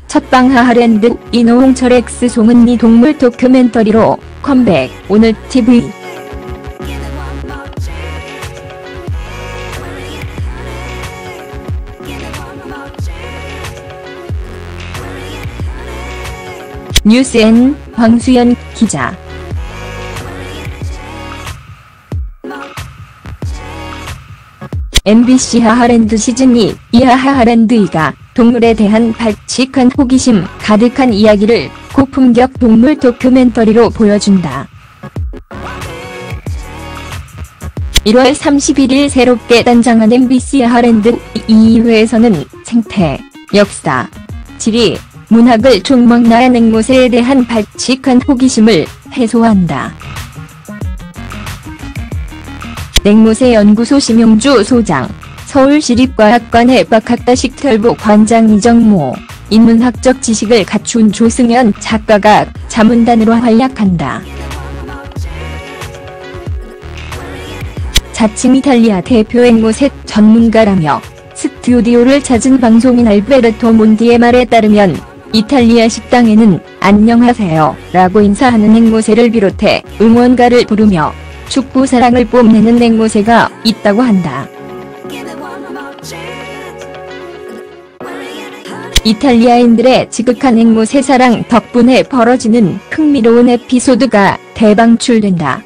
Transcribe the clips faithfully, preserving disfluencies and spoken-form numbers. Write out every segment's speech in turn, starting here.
첫방 하하랜드 이노홍철 엑스 송은이 동물 다큐멘터리로 컴백. 오늘 티비. 뉴스엔 황수연 기자. 엠비씨 하하랜드 시즌 이, 이 하하랜드이가 동물에 대한 발칙한 호기심 가득한 이야기를 고품격 동물 다큐멘터리로 보여준다. 일월 삼십일일 새롭게 단장한 엠비씨 하하랜드 이 회에서는 생태, 역사, 지리, 문학을 총망라한 앵무새에 대한 발칙한 호기심을 해소한다. 앵무새 연구소 심용주 소장, 서울시립과학관의 박학다식 털보 관장 이정모, 인문학적 지식을 갖춘 조승연 작가가 자문단으로 활약한다. 자칭 이탈리아 대표 앵무새 전문가라며 스튜디오를 찾은 방송인 알베르토 몬디의 말에 따르면 이탈리아 식당에는 안녕하세요 라고 인사하는 앵무새를 비롯해 응원가를 부르며 축구 사랑을 뽐내는 앵무새가 있다고 한다. 이탈리아인들의 지극한 앵무새 사랑 덕분에 벌어지는 흥미로운 에피소드가 대방출된다.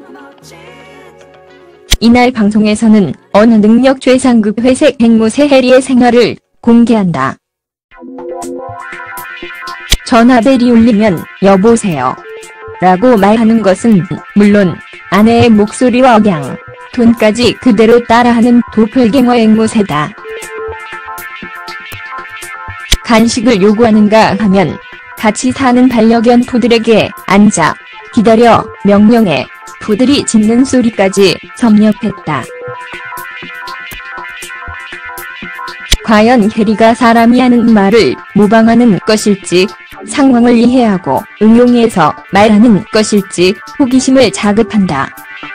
이날 방송에서는 어느 능력 최상급 회색 앵무새 해리의 생활을 공개한다. 전화벨이 울리면 여보세요 라고 말하는 것은 물론 아내의 목소리와 억양, 톤까지 그대로 따라하는 도플갱어 앵무새다. 간식을 요구하는가 하면 같이 사는 반려견 푸들에게 앉아, 기다려, 명령해, 푸들이 짖는 소리까지 섭렵했다. 과연 해리가 사람이 하는 말을 모방하는 것일지, 상황을 이해하고 응용해서 말하는 것일지 호기심을 자극한다.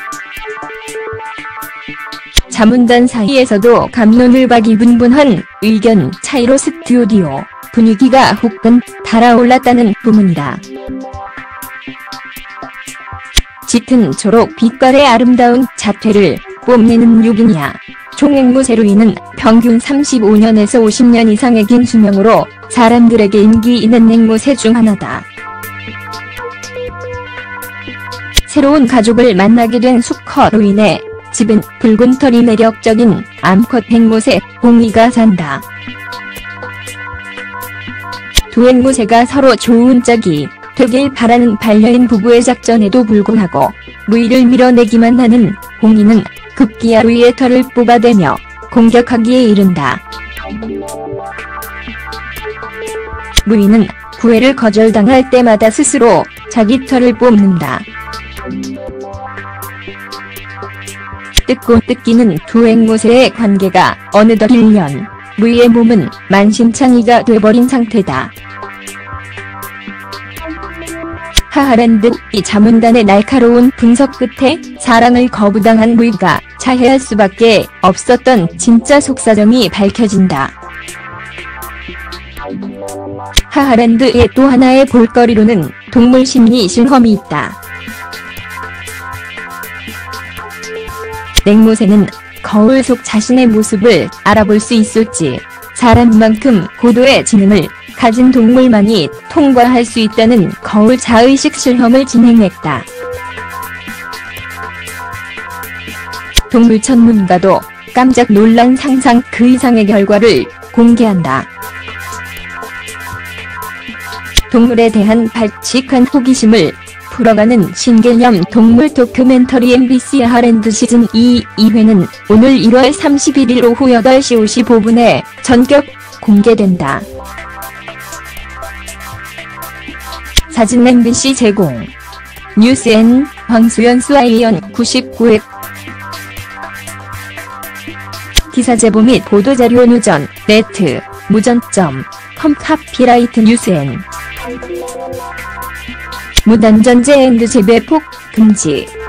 자문단 사이에서도 갑론을박이분분한 의견 차이로 스튜디오 분위기가 후끈 달아올랐다는 부문이다. 짙은 초록 빛깔의 아름다운 자태를 뽐내는 유기니아 종앵무새루이는 평균 삼십오년에서 오십년 이상의 긴 수명으로 사람들에게 인기 있는 앵무새 중 하나다. 새로운 가족을 만나게 된 수컷으로 인해 집은 붉은 털이 매력적인 암컷 앵무새 봉이가 산다. 두 앵무새가 서로 좋은 짝이 되길 바라는 반려인 부부의 작전에도 불구하고 루이를 밀어내기만 하는 봉이는 급기야 루이의 털을 뽑아대며 공격하기에 이른다. 루이는 구애를 거절당할 때마다 스스로 자기 털을 뽑는다. 뜯고 뜯기는 두 앵무새의 관계가 어느덧 일 년, 루이의 몸은 만신창이가 돼버린 상태다. 하하랜드 이 자문단의 날카로운 분석 끝에 사랑을 거부당한 루이가 자해할 수밖에 없었던 진짜 속사정이 밝혀진다. 하하랜드의 또 하나의 볼거리로는 동물 심리 실험이 있다. 앵무새는 거울 속 자신의 모습을 알아볼 수 있을지 사람만큼 고도의 지능을 가진 동물만이 통과할 수 있다는 거울 자의식 실험을 진행했다. 동물 전문가도 깜짝 놀란 상상 그 이상의 결과를 공개한다. 동물에 대한 발칙한 호기심을 풀어가는 신개념 동물 다큐멘터리 엠비씨 하하랜드 시즌 이 이 회는 오늘 일월 삼십일일 오후 여덟시 오십오분에 전격 공개된다. 사진 엠비씨 제공. 뉴스엔 황수연 수아이언 구십구 회. 기사 제보 및 보도자료 누전, 네트, 무전점, 컴 카피라이트 뉴스엔. 무단전제 앤드 재배폭 금지.